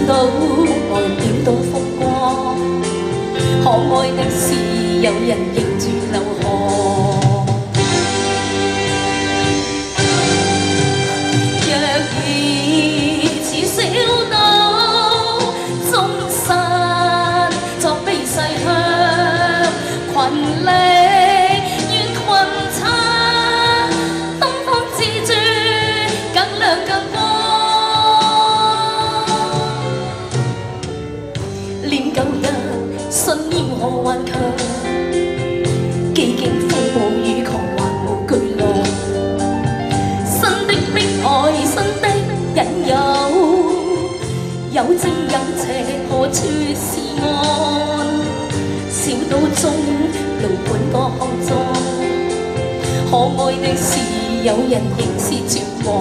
到外表多風光，可愛的是有人認住流汗。若然似小島終身作悲逝向群力願群撐，東方之珠更亮更光。念舊日信念何頑強，幾經風暴雨狂還無巨浪。新的迫害，新的引誘，有正有邪，何處是岸？小島中路本多骯髒，可愛的是有人仍是絕望。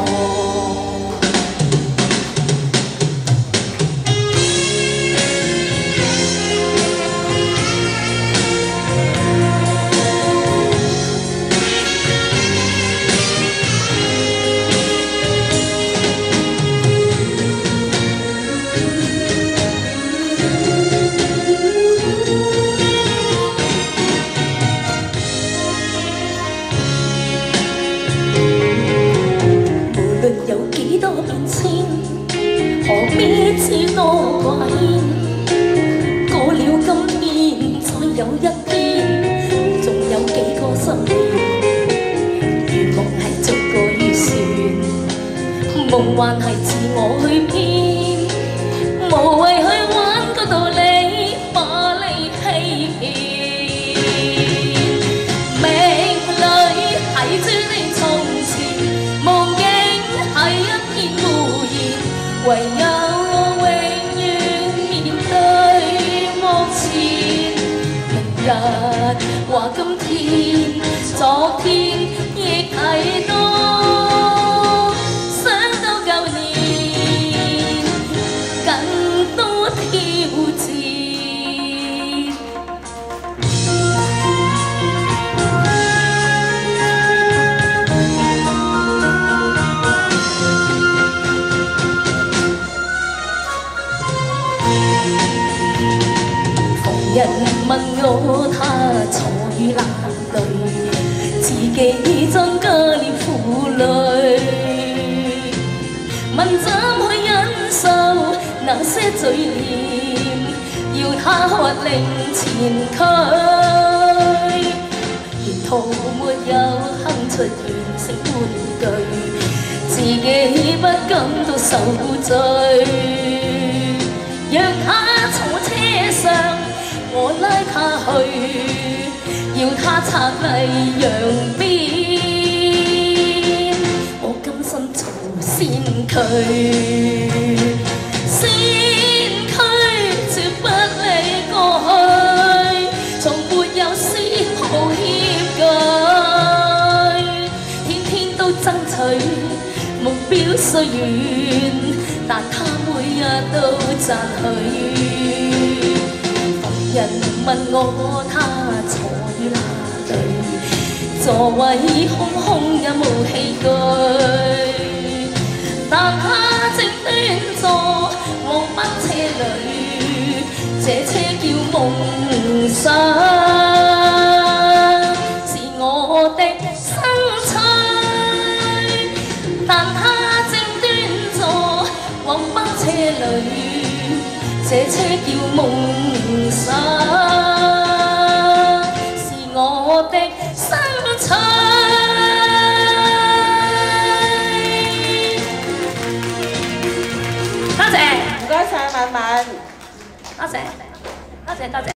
有幾多變遷，何必知多掛牽？過了今天，再有一天，仲有幾個新年？如夢係逐個預算，夢幻係自我去編，無謂去玩個道理，把你欺騙。命裏係注定從前，夢境係一片污言，唯有我永遠面對目前。明日話今天，昨天亦睇到，想到舊年更多挑戰。人問我他錯與哪裏，自己增加了負累。問怎去忍受那些嘴臉，要他喝令前驅。沿途沒有哼出完成玩具，自己不感到受罪。讓他坐車上。我拉他去，要他拆禮讓邊，我甘心做先驅，先驅絕不理過去，從沒有絲毫歉懼，天天都爭取目標雖遠，但他每日都讚許。人問我他坐於哪裏，座位空空也無器具，但他正端坐黃班車裏，這車叫夢想，是我的生趣，但他正端坐黃班車裏。這車叫夢想，是我的生趣。多謝，唔該晒，敏敏。多謝，多謝，多謝。